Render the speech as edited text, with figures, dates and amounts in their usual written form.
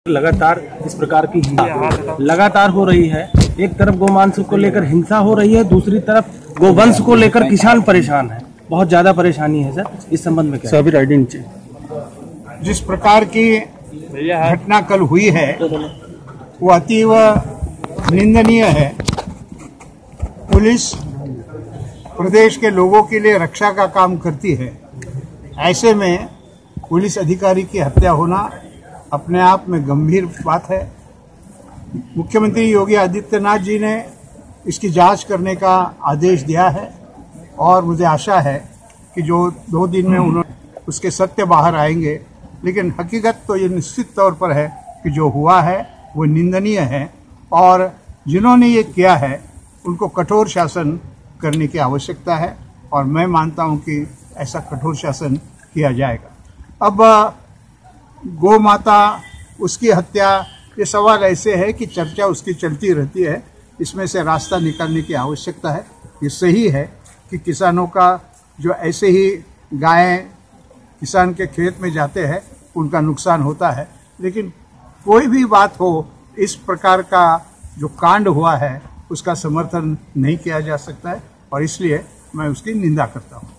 लगातार इस प्रकार की हिंसा लगातार हो रही है। एक तरफ गोमांस को लेकर हिंसा हो रही है, दूसरी तरफ गोवंश को लेकर किसान परेशान है। बहुत ज्यादा परेशानी है सर। इस संबंध में क्या राइडिंग जिस प्रकार की घटना कल हुई है वो अतीव निंदनीय है। पुलिस प्रदेश के लोगों के लिए रक्षा का काम करती है, ऐसे में पुलिस अधिकारी की हत्या होना अपने आप में गंभीर बात है। मुख्यमंत्री योगी आदित्यनाथ जी ने इसकी जांच करने का आदेश दिया है और मुझे आशा है कि जो 2 दिन में उन्होंने उसके सत्य बाहर आएंगे। लेकिन हकीकत तो ये निश्चित तौर पर है कि जो हुआ है वो निंदनीय है और जिन्होंने ये किया है उनको कठोर शासन करने की आवश्यकता है और मैं मानता हूं कि ऐसा कठोर शासन किया जाएगा। अब गौ माता, उसकी हत्या, ये सवाल ऐसे है कि चर्चा उसकी चलती रहती है। इसमें से रास्ता निकालने की आवश्यकता है। ये सही है कि किसानों का जो ऐसे ही गायें किसान के खेत में जाते हैं उनका नुकसान होता है, लेकिन कोई भी बात हो, इस प्रकार का जो कांड हुआ है उसका समर्थन नहीं किया जा सकता है और इसलिए मैं उसकी निंदा करता हूँ।